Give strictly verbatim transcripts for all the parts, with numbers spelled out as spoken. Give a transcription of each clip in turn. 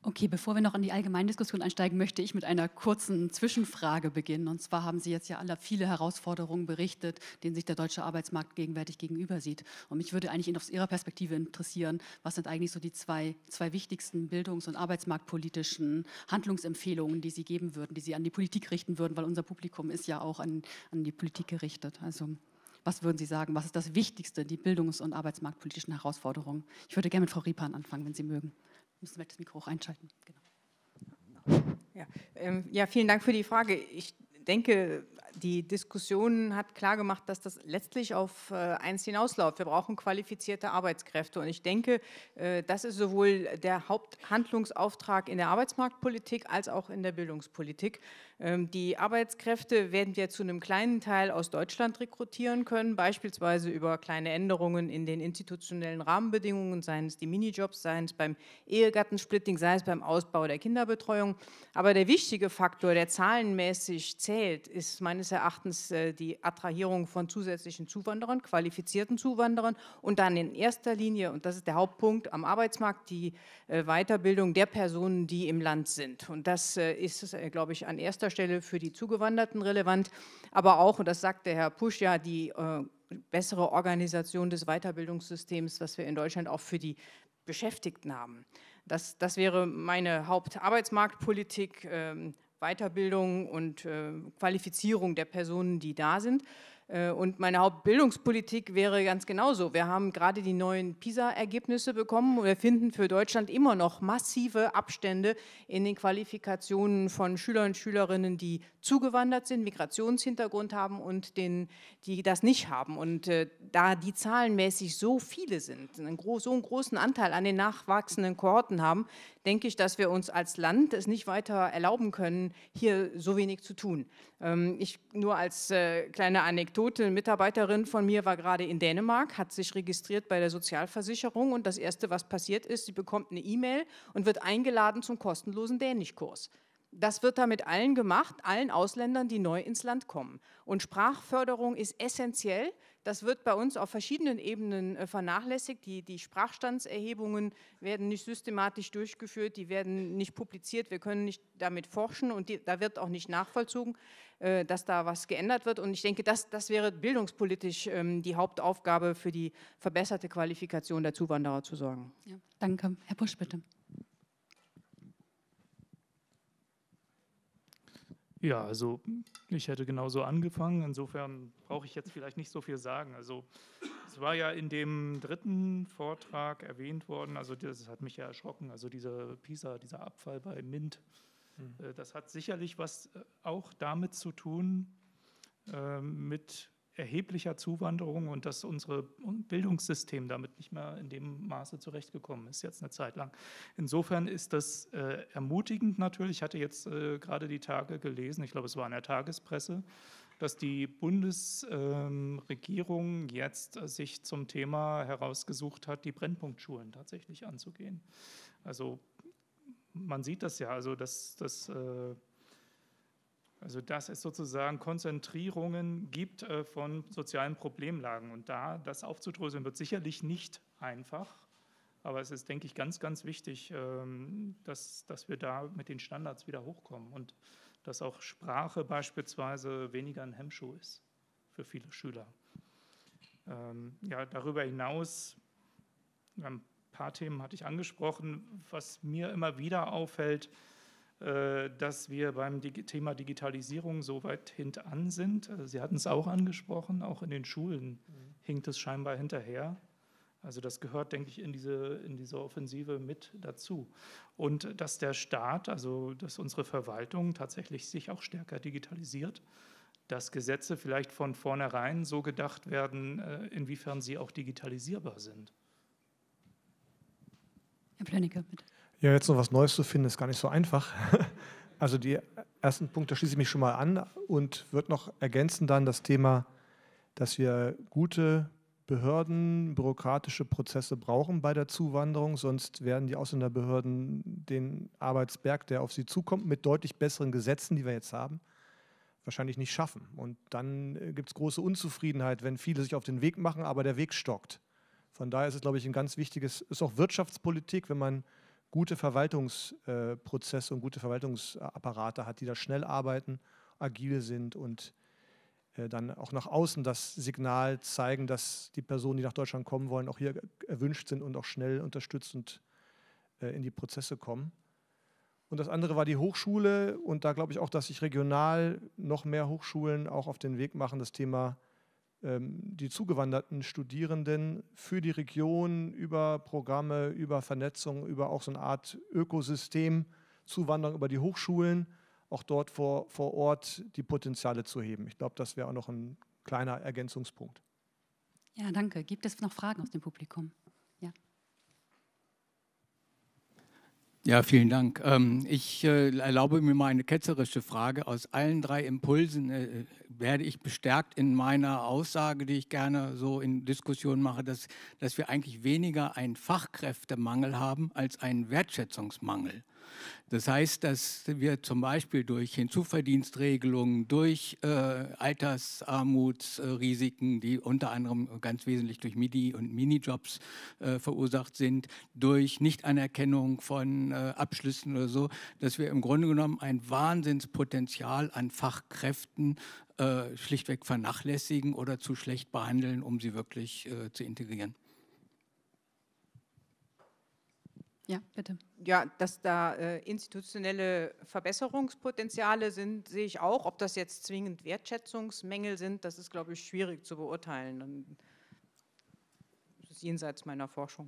Okay, bevor wir noch in die Allgemeindiskussion einsteigen, möchte ich mit einer kurzen Zwischenfrage beginnen. Und zwar haben Sie jetzt ja alle viele Herausforderungen berichtet, denen sich der deutsche Arbeitsmarkt gegenwärtig gegenüber sieht. Und mich würde eigentlich aus Ihrer Perspektive interessieren, was sind eigentlich so die zwei, zwei wichtigsten bildungs- und arbeitsmarktpolitischen Handlungsempfehlungen, die Sie geben würden, die Sie an die Politik richten würden, weil unser Publikum ist ja auch an, an die Politik gerichtet. Also was würden Sie sagen, was ist das Wichtigste, die bildungs- und arbeitsmarktpolitischen Herausforderungen? Ich würde gerne mit Frau Riepan anfangen, wenn Sie mögen. Müssen wir das Mikro auch einschalten. Genau. Ja, ähm, ja, vielen Dank für die Frage. Ich denke, die Diskussion hat klargemacht, dass das letztlich auf äh, eins hinausläuft. Wir brauchen qualifizierte Arbeitskräfte. Und ich denke, äh, das ist sowohl der Haupthandlungsauftrag in der Arbeitsmarktpolitik als auch in der Bildungspolitik. Ähm, die Arbeitskräfte werden wir zu einem kleinen Teil aus Deutschland rekrutieren können, beispielsweise über kleine Änderungen in den institutionellen Rahmenbedingungen, seien es die Minijobs, seien es beim Ehegattensplitting, sei es beim Ausbau der Kinderbetreuung. Aber der wichtige Faktor, der zahlenmäßig zählt, ist meines Erachtens äh, die Attrahierung von zusätzlichen Zuwanderern, qualifizierten Zuwanderern und dann in erster Linie, und das ist der Hauptpunkt am Arbeitsmarkt, die äh, Weiterbildung der Personen, die im Land sind. Und das äh, ist, äh, glaube ich, an erster Stelle für die Zugewanderten relevant, aber auch, und das sagte Herr Pusch ja, die äh, bessere Organisation des Weiterbildungssystems, was wir in Deutschland auch für die Beschäftigten haben. Das, das wäre meine Hauptarbeitsmarktpolitik, äh, Weiterbildung und äh, Qualifizierung der Personen, die da sind. Äh, und meine Hauptbildungspolitik wäre ganz genauso. Wir haben gerade die neuen PISA-Ergebnisse bekommen und wir finden für Deutschland immer noch massive Abstände in den Qualifikationen von Schülern und Schülerinnen, die zugewandert sind, Migrationshintergrund haben und den, die das nicht haben. Und äh, da die zahlenmäßig so viele sind, einen groß, so einen großen Anteil an den nachwachsenden Kohorten haben, denke ich, dass wir uns als Land es nicht weiter erlauben können, hier so wenig zu tun. Ähm, ich nur als äh, kleine Anekdote, eine Mitarbeiterin von mir war gerade in Dänemark, hat sich registriert bei der Sozialversicherung und das Erste, was passiert ist, sie bekommt eine E-Mail und wird eingeladen zum kostenlosen Dänischkurs. Das wird da mit allen gemacht, allen Ausländern, die neu ins Land kommen. Und Sprachförderung ist essentiell. Das wird bei uns auf verschiedenen Ebenen äh, vernachlässigt. Die, die Sprachstandserhebungen werden nicht systematisch durchgeführt, die werden nicht publiziert, wir können nicht damit forschen und die, da wird auch nicht nachvollzogen, äh, dass da was geändert wird. Und ich denke, das, das wäre bildungspolitisch ähm, die Hauptaufgabe, für die verbesserte Qualifikation der Zuwanderer zu sorgen. Ja, danke. Herr Pusch, bitte. Ja, also ich hätte genauso angefangen. Insofern brauche ich jetzt vielleicht nicht so viel sagen. Also es war ja in dem dritten Vortrag erwähnt worden, also das hat mich ja erschrocken, also dieser PISA, dieser Abfall bei MINT, mhm. das hat sicherlich was auch damit zu tun, äh, mit erheblicher Zuwanderung und dass unser Bildungssystem damit nicht mehr in dem Maße zurechtgekommen ist, jetzt eine Zeit lang. Insofern ist das äh, ermutigend natürlich. Ich hatte jetzt äh, gerade die Tage gelesen, ich glaube, es war in der Tagespresse, dass die Bundesregierung ähm, jetzt äh, sich zum Thema herausgesucht hat, die Brennpunktschulen tatsächlich anzugehen. Also man sieht das ja, also dass das äh, Also dass es sozusagen Konzentrierungen gibt äh, von sozialen Problemlagen. Und da das aufzudröseln, wird sicherlich nicht einfach. Aber es ist, denke ich, ganz, ganz wichtig, ähm, dass, dass wir da mit den Standards wieder hochkommen. Und dass auch Sprache beispielsweise weniger ein Hemmschuh ist für viele Schüler. Ähm, ja, darüber hinaus, ein paar Themen hatte ich angesprochen, was mir immer wieder auffällt, dass wir beim Thema Digitalisierung so weit hintan sind. Sie hatten es auch angesprochen, auch in den Schulen mhm. hinkt es scheinbar hinterher. Also das gehört, denke ich, in diese, in diese Offensive mit dazu. Und dass der Staat, also dass unsere Verwaltung tatsächlich sich auch stärker digitalisiert, dass Gesetze vielleicht von vornherein so gedacht werden, inwiefern sie auch digitalisierbar sind. Herr Plönnicke, bitte. Ja, jetzt noch was Neues zu finden, ist gar nicht so einfach. Also die ersten Punkte, da schließe ich mich schon mal an und würde noch ergänzen dann das Thema, dass wir gute Behörden, bürokratische Prozesse brauchen bei der Zuwanderung, sonst werden die Ausländerbehörden den Arbeitsberg, der auf sie zukommt, mit deutlich besseren Gesetzen, die wir jetzt haben, wahrscheinlich nicht schaffen. Und dann gibt es große Unzufriedenheit, wenn viele sich auf den Weg machen, aber der Weg stockt. Von daher ist es, glaube ich, ein ganz wichtiges, ist auch Wirtschaftspolitik, wenn man gute Verwaltungsprozesse und gute Verwaltungsapparate hat, die da schnell arbeiten, agil sind und dann auch nach außen das Signal zeigen, dass die Personen, die nach Deutschland kommen wollen, auch hier erwünscht sind und auch schnell unterstützend in die Prozesse kommen. Und das andere war die Hochschule und da glaube ich auch, dass sich regional noch mehr Hochschulen auch auf den Weg machen, das Thema ähm, die zugewanderten Studierenden für die Region über Programme, über Vernetzung, über auch so eine Art Ökosystem, Zuwanderung über die Hochschulen, auch dort vor, vor Ort die Potenziale zu heben. Ich glaube, das wäre auch noch ein kleiner Ergänzungspunkt. Ja, danke. Gibt es noch Fragen aus dem Publikum? Ja. Ja, vielen Dank. Ähm, ich äh, erlaube mir mal eine ketzerische Frage. Aus allen drei Impulsen äh, werde ich bestärkt in meiner Aussage, die ich gerne so in Diskussionen mache, dass, dass wir eigentlich weniger einen Fachkräftemangel haben als einen Wertschätzungsmangel. Das heißt, dass wir zum Beispiel durch Hinzuverdienstregelungen, durch äh, Altersarmutsrisiken, die unter anderem ganz wesentlich durch Midi- und Minijobs äh, verursacht sind, durch Nichtanerkennung von äh, Abschlüssen oder so, dass wir im Grunde genommen ein Wahnsinnspotenzial an Fachkräften äh, schlichtweg vernachlässigen oder zu schlecht behandeln, um sie wirklich äh, zu integrieren. Ja, bitte. Ja, dass da äh, institutionelle Verbesserungspotenziale sind, sehe ich auch. Ob das jetzt zwingend Wertschätzungsmängel sind, das ist, glaube ich, schwierig zu beurteilen. Das ist jenseits meiner Forschung.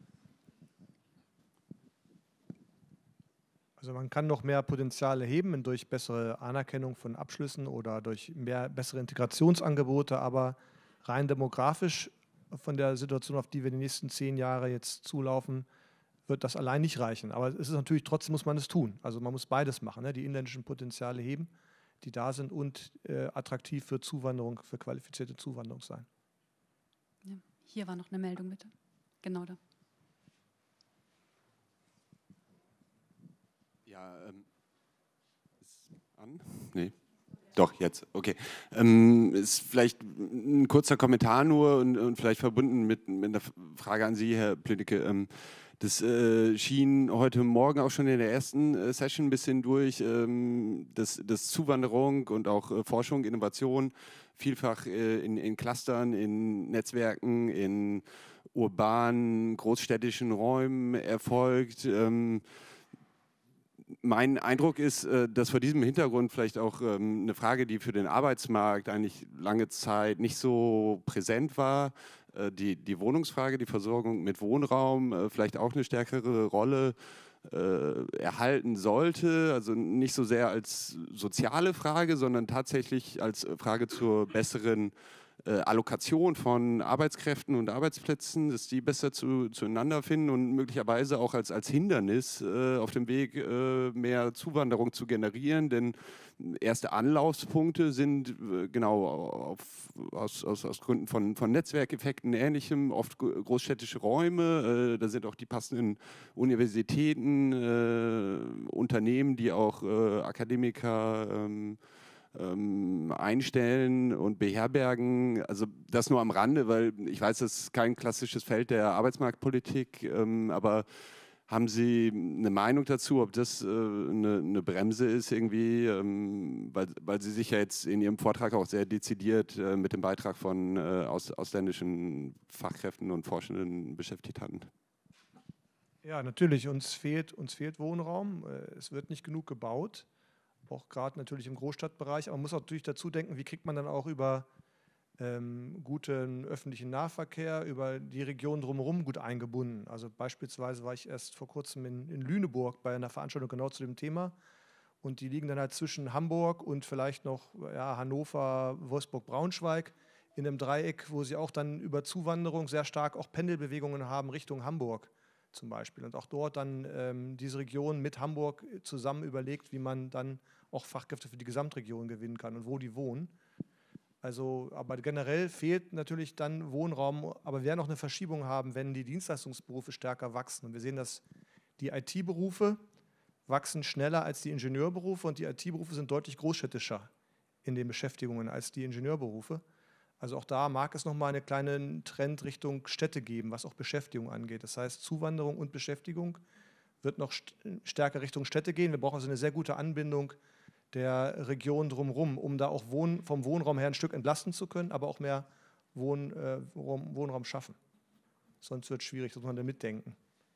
Also man kann noch mehr Potenziale heben durch bessere Anerkennung von Abschlüssen oder durch mehr bessere Integrationsangebote, aber rein demografisch von der Situation, auf die wir die nächsten zehn Jahre jetzt zulaufen, wird das allein nicht reichen. Aber es ist natürlich, trotzdem muss man es tun. Also man muss beides machen, ne? Die inländischen Potenziale heben, die da sind und äh, attraktiv für Zuwanderung, für qualifizierte Zuwanderung sein. Ja, hier war noch eine Meldung, bitte. Genau da. Ja, ähm, ist an? Nee. Doch, jetzt, okay. Ähm, ist vielleicht ein kurzer Kommentar nur und, und vielleicht verbunden mit, mit einer Frage an Sie, Herr Plünnecke. Ähm, Das äh, schien heute Morgen auch schon in der ersten äh, Session ein bisschen durch, ähm, dass, dass Zuwanderung und auch äh, Forschung, Innovation vielfach äh, in, in Clustern, in Netzwerken, in urbanen, großstädtischen Räumen erfolgt. Ähm, mein Eindruck ist, äh, dass vor diesem Hintergrund vielleicht auch ähm, eine Frage, die für den Arbeitsmarkt eigentlich lange Zeit nicht so präsent war, Die, die Wohnungsfrage, die Versorgung mit Wohnraum äh, vielleicht auch eine stärkere Rolle äh, erhalten sollte. Also nicht so sehr als soziale Frage, sondern tatsächlich als Frage zur besseren äh, Allokation von Arbeitskräften und Arbeitsplätzen, dass die besser zu, zueinander finden und möglicherweise auch als, als Hindernis äh, auf dem Weg, äh, mehr Zuwanderung zu generieren. Denn erste Anlaufspunkte sind äh, genau auf, aus, aus, aus Gründen von, von Netzwerkeffekten ähnlichem, oft großstädtische Räume. Äh, da sind auch die passenden Universitäten, äh, Unternehmen, die auch äh, Akademiker ähm, ähm, einstellen und beherbergen. Also das nur am Rande, weil ich weiß, das ist kein klassisches Feld der Arbeitsmarktpolitik, ähm, aber haben Sie eine Meinung dazu, ob das äh, eine, eine Bremse ist irgendwie, ähm, weil, weil Sie sich ja jetzt in Ihrem Vortrag auch sehr dezidiert äh, mit dem Beitrag von äh, aus, ausländischen Fachkräften und Forschenden beschäftigt hatten? Ja, natürlich, uns fehlt, uns fehlt Wohnraum, es wird nicht genug gebaut, auch gerade natürlich im Großstadtbereich, aber man muss auch natürlich dazu denken, wie kriegt man dann auch über ähm, guten öffentlichen Nahverkehr, über die Region drumherum gut eingebunden. Also beispielsweise war ich erst vor kurzem in, in Lüneburg bei einer Veranstaltung genau zu dem Thema und die liegen dann halt zwischen Hamburg und vielleicht noch ja, Hannover, Wolfsburg, Braunschweig in einem Dreieck, wo sie auch dann über Zuwanderung sehr stark auch Pendelbewegungen haben Richtung Hamburg zum Beispiel. Und auch dort dann ähm, diese Region mit Hamburg zusammen überlegt, wie man dann auch Fachkräfte für die Gesamtregion gewinnen kann und wo die wohnen. Also, aber generell fehlt natürlich dann Wohnraum, aber wir werden auch eine Verschiebung haben, wenn die Dienstleistungsberufe stärker wachsen. Und wir sehen, dass die I T-Berufe wachsen schneller als die Ingenieurberufe und die I T-Berufe sind deutlich großstädtischer in den Beschäftigungen als die Ingenieurberufe. Also auch da mag es nochmal einen kleinen Trend Richtung Städte geben, was auch Beschäftigung angeht. Das heißt, Zuwanderung und Beschäftigung wird noch st stärker Richtung Städte gehen. Wir brauchen also eine sehr gute Anbindung der Region drumherum, um da auch Wohn vom Wohnraum her ein Stück entlasten zu können, aber auch mehr Wohn äh, Wohnraum schaffen. Sonst wird es schwierig, das muss man da mitdenken.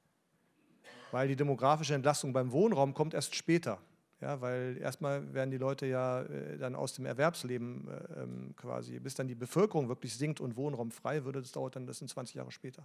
Weil die demografische Entlastung beim Wohnraum kommt erst später. Ja, weil erstmal werden die Leute ja äh, dann aus dem Erwerbsleben äh, ähm, quasi, bis dann die Bevölkerung wirklich sinkt und Wohnraum frei würde, das dauert dann, das sind zwanzig Jahre später.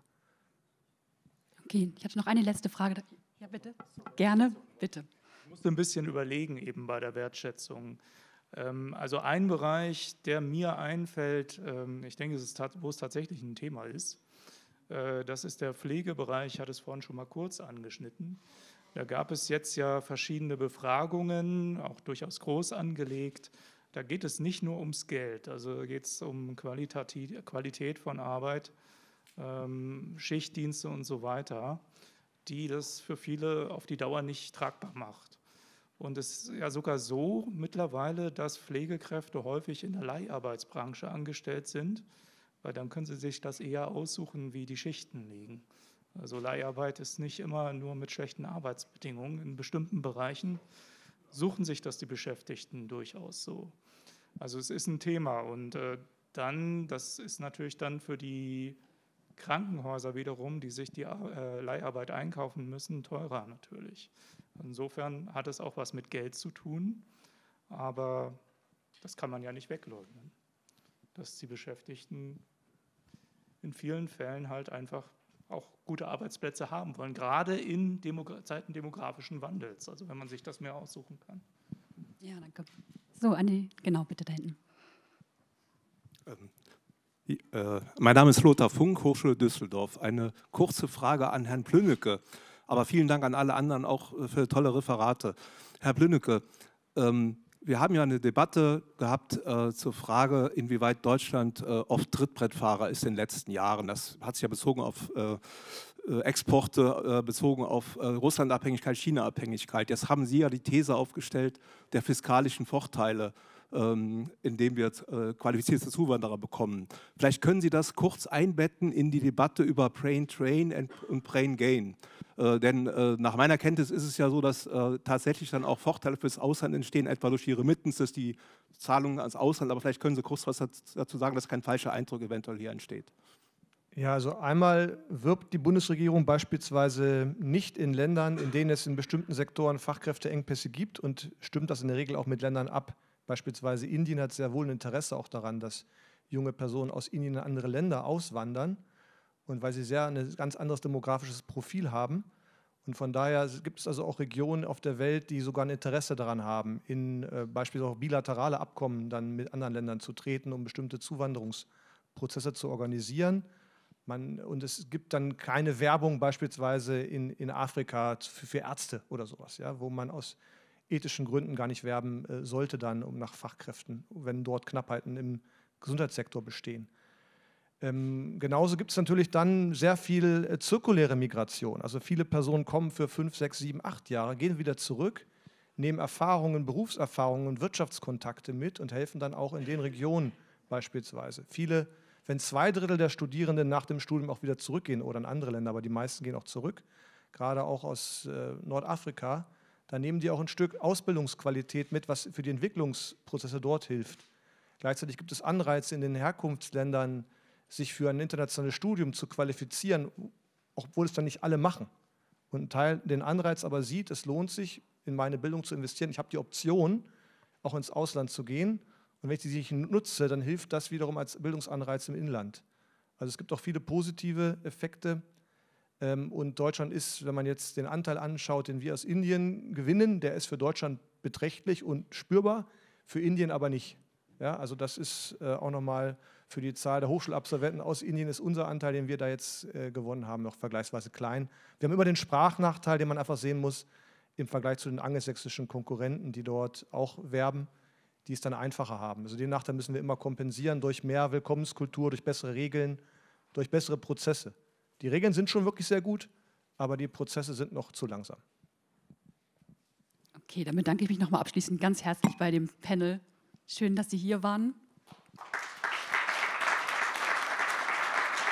Okay, ich habe noch eine letzte Frage. Ja, bitte. Gerne, bitte. Ich musste ein bisschen überlegen eben bei der Wertschätzung. Ähm, also ein Bereich, der mir einfällt, ähm, ich denke, es ist wo es tatsächlich ein Thema ist, äh, das ist der Pflegebereich, ich hatte es vorhin schon mal kurz angeschnitten. Da gab es jetzt ja verschiedene Befragungen, auch durchaus groß angelegt. Da geht es nicht nur ums Geld, also geht es um Qualitativ, Qualität von Arbeit, ähm, Schichtdienste und so weiter, die das für viele auf die Dauer nicht tragbar macht. Und es ist ja sogar so mittlerweile, dass Pflegekräfte häufig in der Leiharbeitsbranche angestellt sind, weil dann können sie sich das eher aussuchen, wie die Schichten liegen. Also Leiharbeit ist nicht immer nur mit schlechten Arbeitsbedingungen. In bestimmten Bereichen suchen sich das die Beschäftigten durchaus so. Also es ist ein Thema und äh, dann, das ist natürlich dann für die Krankenhäuser wiederum, die sich die äh, Leiharbeit einkaufen müssen, teurer natürlich. Insofern hat es auch was mit Geld zu tun, aber das kann man ja nicht wegleugnen, dass die Beschäftigten in vielen Fällen halt einfach auch gute Arbeitsplätze haben wollen, gerade in Demogra- Zeiten demografischen Wandels, also wenn man sich das mehr aussuchen kann. Ja, danke. So, Andi, genau, bitte da hinten. Ähm, äh, mein Name ist Lothar Funk, Hochschule Düsseldorf. Eine kurze Frage an Herrn Plünnecke, aber vielen Dank an alle anderen auch für tolle Referate. Herr Plünnecke, ähm, wir haben ja eine Debatte gehabt äh, zur Frage, inwieweit Deutschland äh, oft Trittbrettfahrer ist in den letzten Jahren. Das hat sich ja bezogen auf äh, Exporte, äh, bezogen auf äh, Russlandabhängigkeit, China-Abhängigkeit. Jetzt haben Sie ja die These aufgestellt der fiskalischen Vorteile, ähm, indem wir äh, qualifizierte Zuwanderer bekommen. Vielleicht können Sie das kurz einbetten in die Debatte über Brain Drain und Brain Gain. Äh, denn äh, nach meiner Kenntnis ist es ja so, dass äh, tatsächlich dann auch Vorteile fürs Ausland entstehen, etwa durch die Remittances, die Zahlungen ans Ausland. Aber vielleicht können Sie kurz was dazu sagen, dass kein falscher Eindruck eventuell hier entsteht. Ja, also einmal wirbt die Bundesregierung beispielsweise nicht in Ländern, in denen es in bestimmten Sektoren Fachkräfteengpässe gibt und stimmt das in der Regel auch mit Ländern ab. Beispielsweise Indien hat sehr wohl ein Interesse auch daran, dass junge Personen aus Indien in andere Länder auswandern und weil sie sehr ein ganz anderes demografisches Profil haben. Und von daher gibt es also auch Regionen auf der Welt, die sogar ein Interesse daran haben, in äh, beispielsweise auch bilaterale Abkommen dann mit anderen Ländern zu treten, um bestimmte Zuwanderungsprozesse zu organisieren. Man, und es gibt dann keine Werbung beispielsweise in, in Afrika für, für Ärzte oder sowas, ja, wo man aus ethischen Gründen gar nicht werben äh, sollte dann um nach Fachkräften, wenn dort Knappheiten im Gesundheitssektor bestehen. Ähm, genauso gibt es natürlich dann sehr viel äh, zirkuläre Migration. Also viele Personen kommen für fünf, sechs, sieben, acht Jahre, gehen wieder zurück, nehmen Erfahrungen, Berufserfahrungen und Wirtschaftskontakte mit und helfen dann auch in den Regionen beispielsweise. Viele Wenn zwei Drittel der Studierenden nach dem Studium auch wieder zurückgehen oder in andere Länder, aber die meisten gehen auch zurück, gerade auch aus äh, Nordafrika, dann nehmen die auch ein Stück Ausbildungsqualität mit, was für die Entwicklungsprozesse dort hilft. Gleichzeitig gibt es Anreize in den Herkunftsländern, sich für ein internationales Studium zu qualifizieren, obwohl es dann nicht alle machen. Und ein Teil den Anreiz aber sieht, es lohnt sich, in meine Bildung zu investieren. Ich habe die Option, auch ins Ausland zu gehen. Und wenn ich die nicht nutze, dann hilft das wiederum als Bildungsanreiz im Inland. Also es gibt auch viele positive Effekte. Und Deutschland ist, wenn man jetzt den Anteil anschaut, den wir aus Indien gewinnen, der ist für Deutschland beträchtlich und spürbar, für Indien aber nicht. Ja, also das ist auch nochmal für die Zahl der Hochschulabsolventen aus Indien ist unser Anteil, den wir da jetzt gewonnen haben, noch vergleichsweise klein. Wir haben immer den Sprachnachteil, den man einfach sehen muss im Vergleich zu den angelsächsischen Konkurrenten, die dort auch werben, die es dann einfacher haben. Also den Nachteil müssen wir immer kompensieren durch mehr Willkommenskultur, durch bessere Regeln, durch bessere Prozesse. Die Regeln sind schon wirklich sehr gut, aber die Prozesse sind noch zu langsam. Okay, dann bedanke ich mich nochmal abschließend ganz herzlich bei dem Panel. Schön, dass Sie hier waren.